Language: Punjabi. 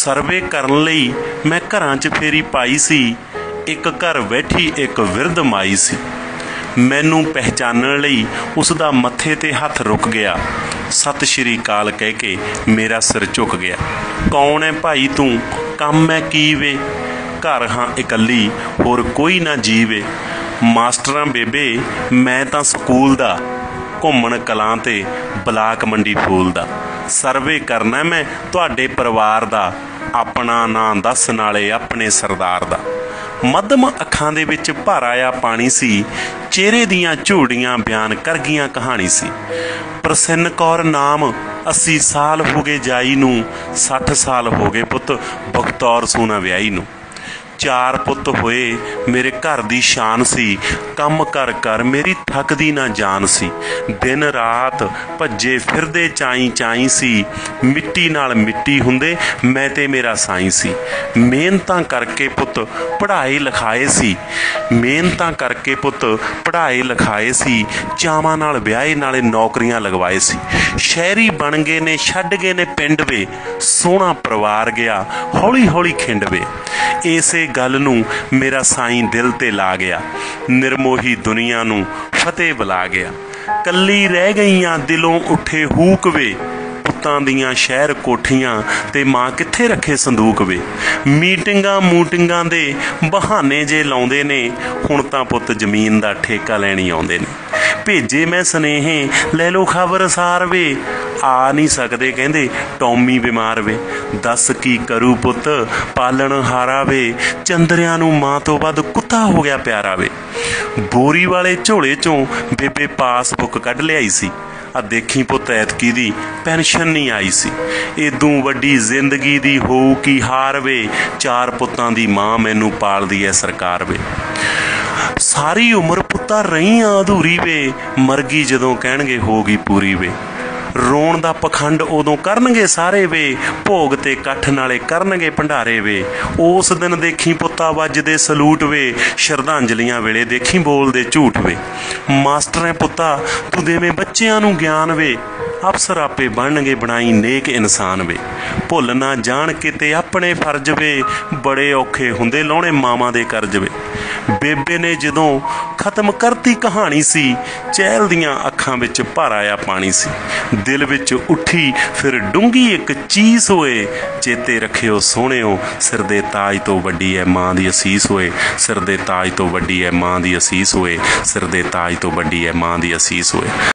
ਸਰਵੇ ਕਰਨ ਲਈ ਮੈਂ ਘਰਾਂ 'ਚ ਫੇਰੀ ਪਾਈ ਸੀ। ਇੱਕ ਘਰ ਬੈਠੀ ਇੱਕ ਵਿਰਧ ਮਾਈ ਸੀ। ਮੈਨੂੰ ਪਹਿਚਾਨਣ ਲਈ ਉਸ ਦਾ ਮੱਥੇ 'ਤੇ ਹੱਥ ਰੁਕ ਗਿਆ। ਸਤਿ ਸ਼੍ਰੀ ਅਕਾਲ ਕਹਿ ਕੇ ਮੇਰਾ ਸਿਰ ਝੁਕ ਗਿਆ। ਕੌਣ ਹੈ ਭਾਈ ਤੂੰ, ਕੰਮ ਹੈ ਕੀ ਵੇ? ਘਰ ਹਾਂ ਇਕੱਲੀ, ਹੋਰ ਕੋਈ ਨਾ ਜੀਵੇ। ਮਾਸਟਰਾਂ ਬੇਬੇ ਮੈਂ ਤਾਂ ਸਕੂਲ ਦਾ, ਘੁੰਮਣ ਕਲਾਂ ਤੇ ਬਲਾਕ ਮੰਡੀ ਫੂਲ ਦਾ। ਸਰਵੇ ਕਰਨਾ ਮੈਂ ਤੁਹਾਡੇ ਪਰਿਵਾਰ ਦਾ, ਆਪਣਾ ਨਾਂ ਦੱਸ ਨਾਲੇ ਆਪਣੇ ਸਰਦਾਰ ਦਾ। ਮੱਧਮ ਅੱਖਾਂ ਦੇ ਵਿੱਚ ਭਰ ਆਇਆ ਪਾਣੀ ਸੀ, ਚਿਹਰੇ ਦੀਆਂ ਝੂੜੀਆਂ ਬਿਆਨ ਕਰ ਗਈਆਂ ਕਹਾਣੀ ਸੀ। ਪ੍ਰਸੰਨ ਕੌਰ ਨਾਮ 80 ਸਾਲ ਹੋ ਗਏ ਜਾਈ ਨੂੰ, 60 ਸਾਲ ਹੋ ਗਏ ਪੁੱਤ ਬਖਤੌਰ ਸੂਣਾ ਵਿਆਹੀ ਨੂੰ। 4 ਪੁੱਤ ਹੋਏ ਮੇਰੇ ਘਰ ਦੀ ਸ਼ਾਨ ਸੀ, ਕੰਮ ਕਰ ਕਰ ਮੇਰੀ ਥੱਕਦੀ ਨਾ ਜਾਨ ਸੀ। ਦਿਨ ਰਾਤ ਭੱਜੇ ਫਿਰਦੇ ਚਾਈ ਚਾਈ ਸੀ, ਮਿੱਟੀ ਨਾਲ ਮਿੱਟੀ ਹੁੰਦੇ ਮੈਂ ਤੇ ਮੇਰਾ ਸਾਈਂ ਸੀ। ਮਿਹਨਤਾਂ ਕਰਕੇ ਪੁੱਤ ਪੜ੍ਹਾਏ ਲਿਖਾਏ ਸੀ, ਮਿਹਨਤਾਂ ਕਰਕੇ ਪੁੱਤ ਪੜ੍ਹਾਏ ਲਿਖਾਏ ਸੀ। ਚਾਵਾਂ ਨਾਲ ਵਿਆਹੇ ਨਾਲੇ ਨੌਕਰੀਆਂ ਲਗਵਾਏ ਸੀ। ਸ਼ਹਿਰੀ ਬਣ ਗਏ ਨੇ ਛੱਡ ਗਏ ਨੇ ਪਿੰਡ ਵੇ, ਸੋਹਣਾ ਪਰਿਵਾਰ ਗਿਆ ਹੌਲੀ ਹੌਲੀ ਖਿੰਡ ਵੇ। ਇਸੇ ਗੱਲ ਨੂੰ ਮੇਰਾ ਸਾਈਂ ਦਿਲ ਤੇ ਲਾ ਗਿਆ, ਨਿਰਮੋਹੀ ਦੁਨੀਆ ਨੂੰ ਫਤਿਹ ਬੁਲਾ ਗਿਆ। ਕੱਲੀ ਰਹਿ ਗਈਆਂ ਦਿਲੋਂ ਉੱਠੇ ਹੂਕ ਵੇ, ਪੁੱਤਾਂ ਦੀਆਂ ਸ਼ਹਿਰ ਕੋਠੀਆਂ ਤੇ ਮਾਂ ਕਿੱਥੇ ਰੱਖੇ ਸੰਦੂਕ ਵੇ। ਮੀਟਿੰਗਾਂ ਮੂਟਿੰਗਾਂ ਦੇ ਬਹਾਨੇ ਜੇ ਲਾਉਂਦੇ ਨੇ, ਹੁਣ ਤਾਂ ਪੁੱਤ ਜ਼ਮੀਨ ਦਾ ਠੇਕਾ ਲੈਣੀ ਆਉਂਦੇ ਨੇ। ਭੇਜੇ ਮੈਂ ਸੁਨੇਹੇ ਲੈ ਲਓ ਖਬਰ ਸਾਰ ਵੇ, ਆ ਨਹੀਂ ਸਕਦੇ ਕਹਿੰਦੇ ਟੌਮੀ ਬਿਮਾਰ ਵੇ। ਦੱਸ ਕੀ ਕਰੂ ਪੁੱਤ ਪਾਲਣ ਹਾਰਾ ਵੇ, ਚੰਦਰਿਆਂ ਨੂੰ ਮਾਂ ਤੋਂ ਵੱਧ ਕੁੱਤਾ ਹੋ ਗਿਆ ਪਿਆਰਾ ਵੇ। ਬੋਰੀ ਵਾਲੇ ਝੋਲੇ 'ਚੋਂ ਬੇਬੇ ਪਾਸਬੁੱਕ ਕੱਢ ਲਿਆਈ ਸੀ, ਆ ਦੇਖੀ ਪੁੱਤ ਐਤਕੀ ਦੀ ਪੈਨਸ਼ਨ ਨਹੀਂ ਆਈ ਸੀ। ਇਦੋਂ ਵੱਡੀ ਜ਼ਿੰਦਗੀ ਦੀ ਹੋਊ ਕੀ ਹਾਰ ਵੇ, 4 ਪੁੱਤਾਂ ਦੀ ਮਾਂ ਮੈਨੂੰ ਪਾਲਦੀ ਐ ਸਰਕਾਰ ਵੇ। ਸਾਰੀ ਉਮਰ ਪੁੱਤਾਂ ਰਹੀਆਂ ਅਧੂਰੀ ਵੇ, ਮਰਗੀ ਜਦੋਂ ਕਹਿਣਗੇ ਹੋ ਗਈ ਪੂਰੀ ਵੇ। ਰੋਣ ਦਾ ਪਖੰਡ ਉਦੋਂ ਕਰਨਗੇ ਸਾਰੇ ਵੇ, ਭੋਗ ਤੇ ਇਕੱਠ ਨਾਲੇ ਕਰਨਗੇ ਭੰਡਾਰੇ ਵੇ। ਉਸ ਦਿਨ ਦੇਖੀ ਪੁੱਤਾ ਵੱਜਦੇ ਸਲੂਟ ਵੇ, ਸ਼ਰਧਾਂਜਲੀਆਂ ਵੇਲੇ ਦੇਖੀ ਬੋਲਦੇ ਝੂਠ ਵੇ। ਮਾਸਟਰਾਂ ਪੁੱਤਾ ਤੂੰ ਦੇਵੇਂ ਬੱਚਿਆਂ ਨੂੰ ਗਿਆਨ ਵੇ, ਅਫਸਰ ਆਪੇ ਬਣਨਗੇ ਬਣਾਈ ਨੇਕ ਇਨਸਾਨ ਵੇ। ਭੁੱਲ ਨਾ ਜਾਣ ਕਿਤੇ ਆਪਣੇ ਫਰਜ਼ ਵੇ, ਬੜੇ ਔਖੇ ਹੁੰਦੇ ਲਾਉਣੇ ਮਾਵਾਂ ਦੇ ਕਰਜ਼ ਵੇ। ਬੇਬੇ ਨੇ ਜਦੋਂ ਖਤਮ ਕਰਤੀ ਕਹਾਣੀ ਸੀ, ਚਹਿਲ ਦੀਆਂ ਅੱਖਾਂ ਵਿੱਚ ਭਰ ਆਇਆ ਪਾਣੀ ਸੀ। ਦਿਲ ਵਿੱਚ ਉੱਠੀ ਫਿਰ ਡੂੰਘੀ ਇੱਕ ਚੀਸ ਹੋਏ, ਚੇਤੇ ਰੱਖਿਓ ਸੋਹਣਿਓ ਸਿਰ ਦੇ ਤਾਜ ਤੋਂ ਵੱਡੀ ਹੈ ਮਾਂ ਦੀ ਅਸੀਸ ਹੋਏ। ਸਿਰ ਦੇ ਤਾਜ ਤੋਂ ਵੱਡੀ ਹੈ ਮਾਂ ਦੀ ਅਸੀਸ ਹੋਏ, ਸਿਰ ਦੇ ਤਾਜ ਤੋਂ ਵੱਡੀ ਹੈ ਮਾਂ ਦੀ ਅਸੀਸ ਹੋਏ।